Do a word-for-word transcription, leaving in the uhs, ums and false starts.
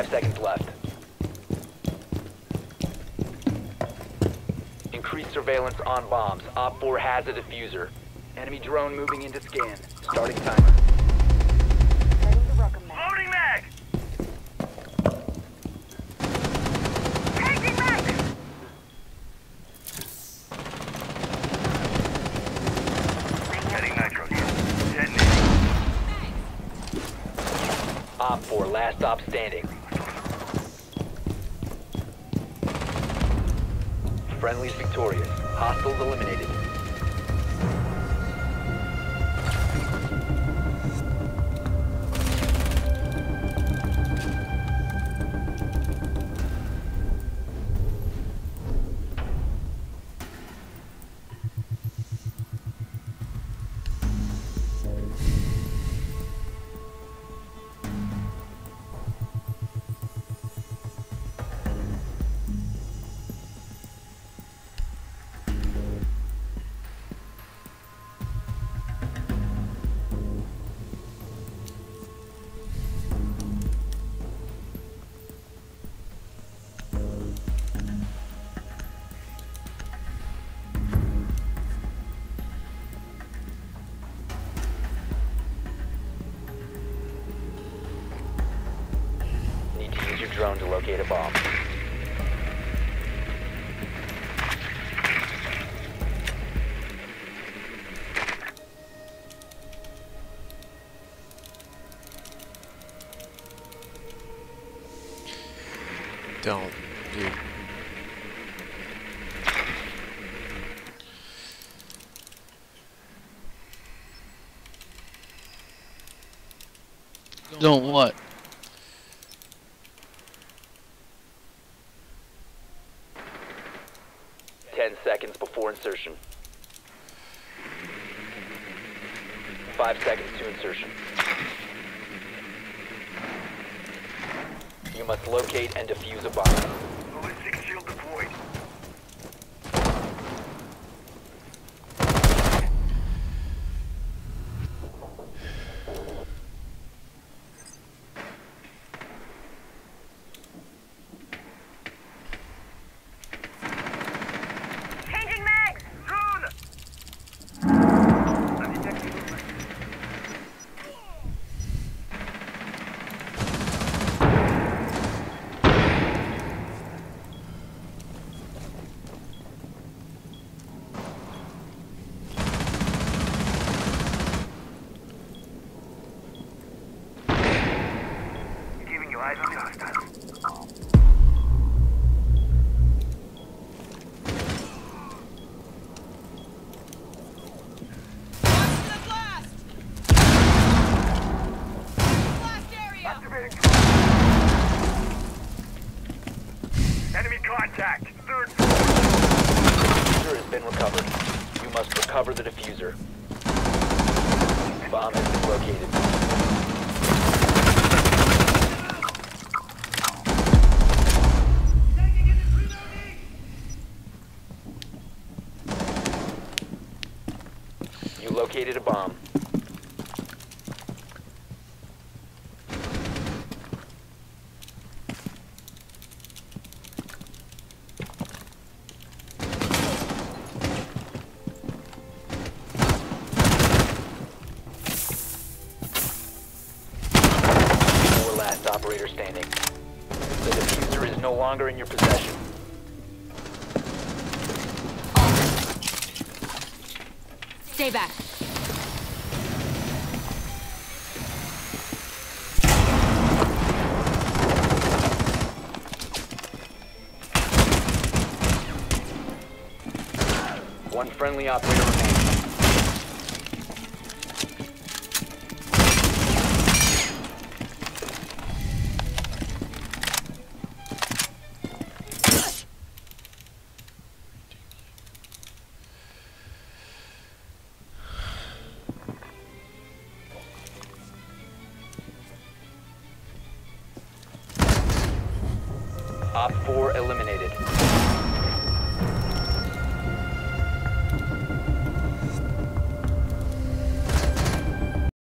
seconds left. Increased surveillance on bombs. Op four has a diffuser. Enemy drone moving into scan. Starting timer. Loading mag! Changing mag! Setting nitro. Detonating. Op four, last stop standing. Friendly's victorious. Hostiles eliminated. Need to use your drone to locate a bomb. Don't, dude. Don't what? Ten seconds before insertion. Five seconds to insertion. You must locate and defuse a bomb. Ballistic shield deployed. Changing mags! Drone! I'm detecting movement. Giving you eyes on the hostile. Activating drone. Enemy contact. Third floor. Diffuser has been recovered. You must recover the diffuser. Bomb has been located. You located a bomb. Four last operator standing. The diffuser is no longer in your possession. Stay back. One friendly operator remains. Op four eliminated.